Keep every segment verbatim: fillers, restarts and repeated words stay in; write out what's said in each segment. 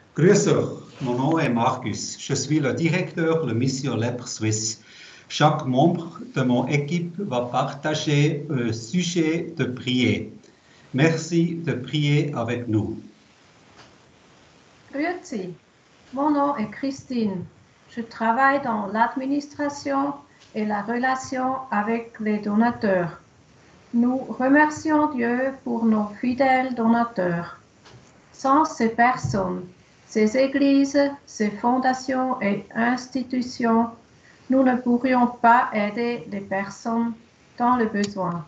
Grüß euch, mon nom est Marcus. Je suis le directeur de Mission Lèpre Suisse. Chaque membre de mon équipe va partager un sujet de prier. Merci de prier avec nous. Grüezi, mon nom est Christine. Je travaille dans l'administration et la relation avec les donateurs. Nous remercions Dieu pour nos fidèles donateurs. Sans ces personnes, ces églises, ces fondations et institutions, nous ne pourrions pas aider les personnes dans le besoin.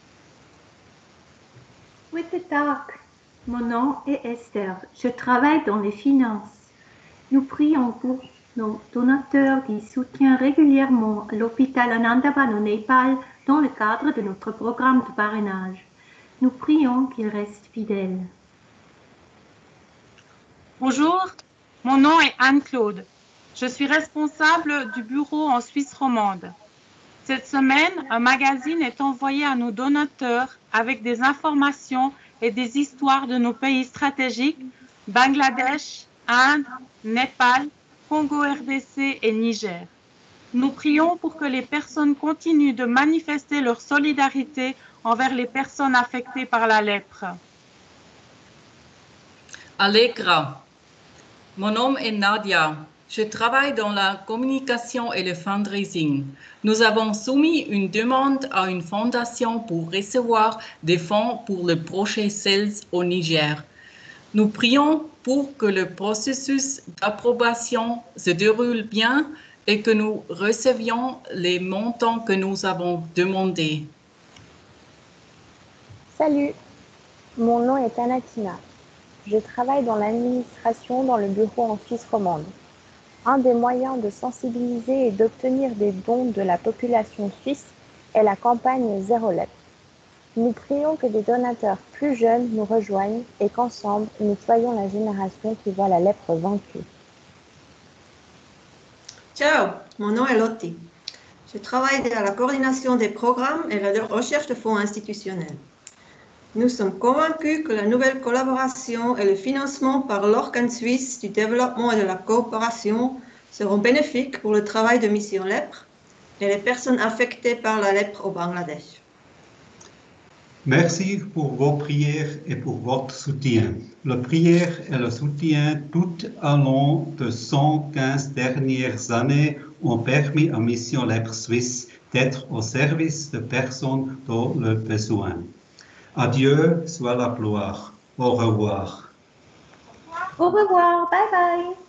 Guten Tag, mon nom est Esther. Je travaille dans les finances. Nous prions pour nos donateurs qui soutiennent régulièrement l'hôpital Anandavan au Népal dans le cadre de notre programme de parrainage. Nous prions qu'ils restent fidèles. Bonjour, mon nom est Anne-Claude. Je suis responsable du bureau en Suisse romande. Cette semaine, un magazine est envoyé à nos donateurs avec des informations et des histoires de nos pays stratégiques, Bangladesh, Inde, Népal, Congo R D C et Niger. Nous prions pour que les personnes continuent de manifester leur solidarité envers les personnes affectées par la lèpre. Allegra. Mon nom est Nadia. Je travaille dans la communication et le fundraising. Nous avons soumis une demande à une fondation pour recevoir des fonds pour le projet C E L S au Niger. Nous prions pour que le processus d'approbation se déroule bien et que nous recevions les montants que nous avons demandés. Salut, mon nom est Anatina. Je travaille dans l'administration dans le bureau en Suisse romande. Un des moyens de sensibiliser et d'obtenir des dons de la population suisse est la campagne Zéro Lèpre. Nous prions que des donateurs plus jeunes nous rejoignent et qu'ensemble, nous soyons la génération qui voit la lèpre vaincue. Ciao, mon nom est Lotti. Je travaille dans la coordination des programmes et la recherche de fonds institutionnels. Nous sommes convaincus que la nouvelle collaboration et le financement par l'Organe suisse du développement et de la coopération seront bénéfiques pour le travail de Mission Lèpre et les personnes affectées par la lèpre au Bangladesh. Merci pour vos prières et pour votre soutien. La prière et le soutien tout au long de cent quinze dernières années ont permis à Mission Lèpre Suisse d'être au service de personnes dans le besoin. À Dieu soit la gloire. Au revoir. Au revoir, bye bye.